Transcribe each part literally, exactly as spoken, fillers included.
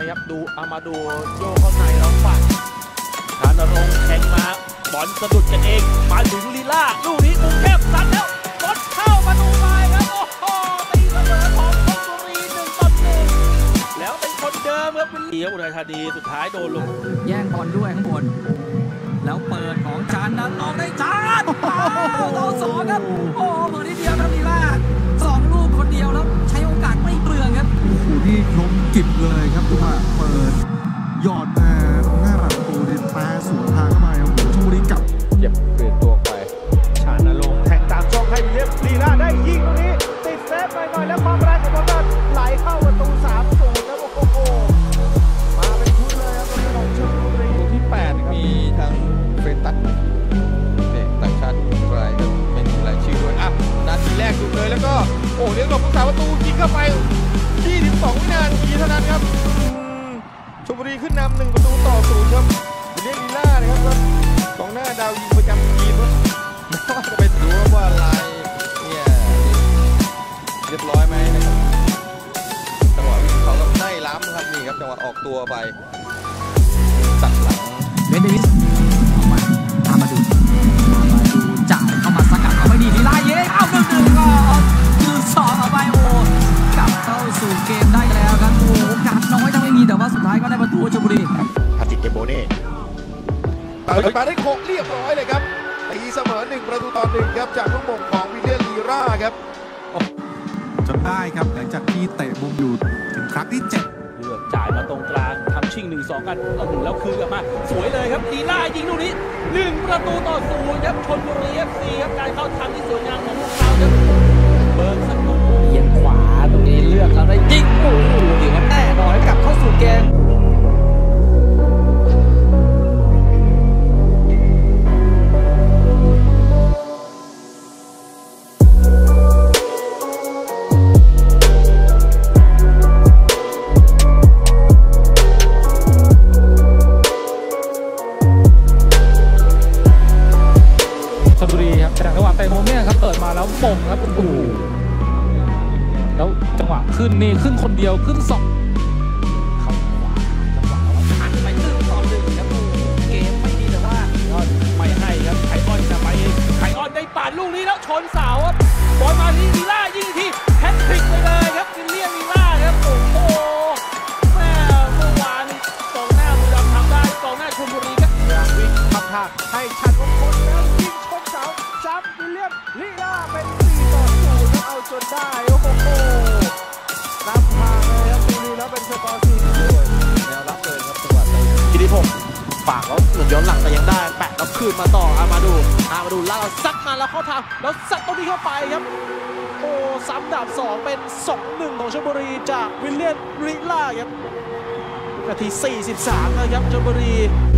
ครับดูเอามาดูโยกเข้าในแล้วปัดชานรงค์แข่งมาบอลสะดุดกันเองมาถึงลีลาลูกนี้มุมแคบซัดแล้วบอลเข้ามาดูไปครับโอ้โหตีเสมอของชลบุรีหนึ่งต่อหนึ่งแล้วเป็นคนเดิมครับเลี้ยวอุทัยธานีสุดท้ายโดนลงแย่งบอลด้วยข้างบนแล้วเปิดของจานนั้นออกได้จานเราสองครับโอ้เปิดนิดเดียวครับลีลาสองลูกคนเดียวแล้วใช้โอกาสไม่เปลืองครับคู่นี้คมกิบเลยครับดูว่าเปิดยอดมาหน้าหลังปูดินแปรสวนทางเข้ามาชลบุรีกลับเจ็บเปลี่ยนตัวไปชานรงค์แทงตามช่องให้เล็บลีลาได้ยิงตรงนี้ติดเซฟหน่อยๆแล้วความแรงของบอลไหลเข้าประตูสามศูนย์ครับโอ้โหมาเป็นชุดเลยครับเป็นของชลบุรีที่แปดมีทางเฟรนตัสเด็กต่างชาติรายครับไม่มีรายชื่อด้วยอ่ะนาทีแรกสุดเลยแล้วก็โอ้เลี้ยงหลบผู้สาประตูยิงเข้าไปยี่สิบสองวินาทีเท่านั้นครับชลบุรีขึ้นนำหนึ่งประตูต่อศูนย์ครับเรียกลีลานะครับกองหน้าดาวยิงประจำทีมไม่ว่าจะไปดูว่าลายเนี่ยเรียบร้อยไหมนะครับจังหวะวิ่งเขาก็ได้ล้ำครับนี่ครับจังหวะออกตัวไปตัดหลังเบนเดวิสออกมาตามมาดูมาดูจ่ายเข้ามาสกัดเอาไปดีลีลาเย้เอาหนึ่งหนึ่งก็ยืนสองเอาไปโอ้กลับเข้าสู่เกมได้แล้วครับโอ้โอกาสน้อยถ้าไม่มีแต่ว่าสุดท้ายก็ได้ประตูชลบุรีพาติเกโบเน่เปิดมาได้โคกเรียบร้อยเลยครับตีเสมอหนึ่งประตูต่อหนึ่งครับจากลูกมงของวิลเลียนลีราครับจนได้ครับหลังจากที่เตะมุมอยู่ถึงครั้งที่เจ็ดเลือกจ่ายมาตรงกลางทำชิงหนึ่งสองกันแล้วคืนกลับมาสวยเลยครับลีลายิงลูกนี้หนึ่งประตูต่อศูนย์ครับชลบุรี เอฟ ซี ครับการเข้าทำที่สวยงามของพวกเขาครับเบิร์นสักลูกเอียงขวาตรงนี้เลือกแล้วได้ยิงโอ้โหดีครับแน่นอนกลับเข้าสู่เกมแต่จังหวะเตะมุมเนี่ยครับเปิดมาแล้วมงครับโอ้โหแล้วจังหวะขึ้นนี่ขึ้นคนเดียวขึ้นสองเข้าขวาจังหวะแล้วหันไปหนึ่งต่อหนึ่งครับเกมไม่ดีแต่ว่าไม่ให้ครับไข่อ้อนจะไปไข่อ้อนได้ปาดลูกนี้แล้วชนเสาครับบอลมาที่ลีลายิงทีแฮตทริกไปเลยครับวิลเลียนลีลาครับโอ้โหแม่เมื่อวานกองหน้าบุรีรัมย์ทำได้กองหน้าชลบุรีครับวิ่งทำท่าให้ชัดมงคลแล้วยิงชนเสาจับวิลเลียนลีลาเป็นสี่ต่อศูนย์เอาจนได้โอ้โหนับพาเลยครับบุรีแล้วเป็นสกอร์สี่ด้วยแนวรับเลยครับจังหวะนี้กิติพงศ์ฝากแล้วหนุนย้อนหลังแต่ยังได้แปะแล้วคืนมาต่ออามาดูอามาดูแล้วเราซัดมาแล้วเข้าทางแล้วซัดตรงนี้เข้าไปครับโอ้ซ้ำดาบสองเป็น สองหนึ่ง ของชลบุรีจากวิลเลียนลีลาครับนาทีสี่สิบสามนะครับชลบุรี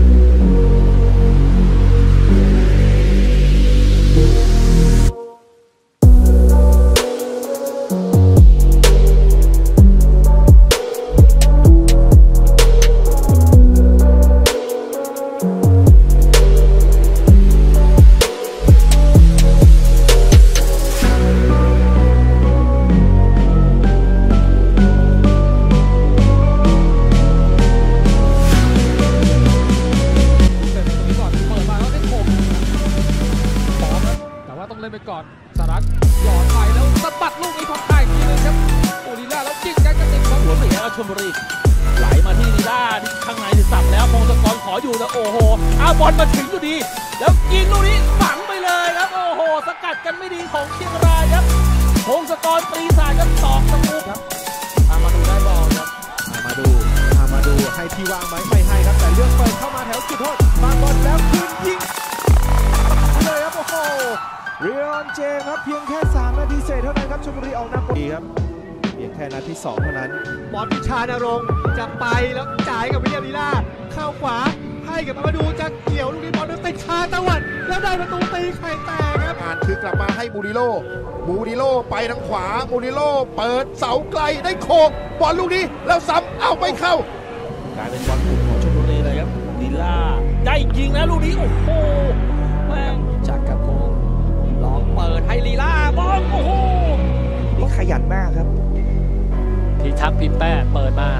ไปก่อนสารัตหยอดไปแล้วสะบัดลูกนี้ท็อปไทยทีนึงครับโอลีลาแล้วจิ้งกันกระติกหัวเสียชลบุรีไหลมาที่ลีลาข้างในสับแล้วพงศกรขออยู่แล้วโอ้โหเอาบอลมาถึงอยู่ดีแล้วยิงลูกนี้ฝังไปเลยครับโอ้โหสกัดกันไม่ดีของเชียงรายครับพงศกรปรีศาจครับตอกตะปูครับอามาดูได้บอลครับอามาดูอามาดูให้ที่วางไหมไม่ให้ครับแต่เลือกเปิดเข้ามาแถวจุดโทษมาบอลแล้วคืนยิงเลยครับโอ้โหเรียนเจมครับเพียงแค่สามนาทีเศษเท่านั้นครับชลบุรีออกนำดีครับเพียงแค่นาทีสองเท่านั้นบอลพิชานรงค์จะไปแล้วจ่ายกับวิลเลียนลีลาเข้าขวาให้กับมาดูจะเกี่ยวลูกนี้บอลติดคาตะวันแล้วได้ประตูตีไข่แตกครับอ่านคือกลับมาให้บูริโลบูริโลไปทางขวาบูริโลเปิดเสาไกลได้โขกบอลลูกนี้แล้วซ้ำเอาไปเข้ากลายเป็นบอลกลุ่มของชลบุรีเลยครับลีลาได้ยิงนะลูกนี้โอ้โหแม่งจากกระโปงลองเปิดให้ลีลาบอลโอ้โหนี่ขยันมากครับพิทักษ์พิมพ์แป้เปิดมา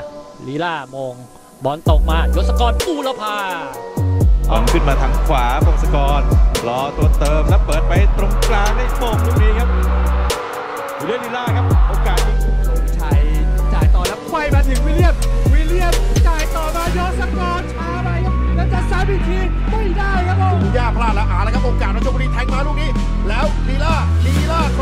ลีล่ามงบอลตกมายศกรปูรพาบอลขึ้นมาทางขวาพงศกรรอตัวเติมแล้วเปิดไปตรงกลางได้โมงลูกนี้ครับวิลเลียมลีล่าครับโอกาสยิงสมชัยจ่ายต่อแล้วไขว้มาถึงวิลเลียมวิลเลียมจ่ายต่อมายศกรช้าไปครับแล้วจะซ้ำอีกทีไม่ได้ครับผมย่าพลาดแล้วอ่าแล้วครับโอกาสราชบุรีแทงมาลูกนี้แล้วลีลาลีลา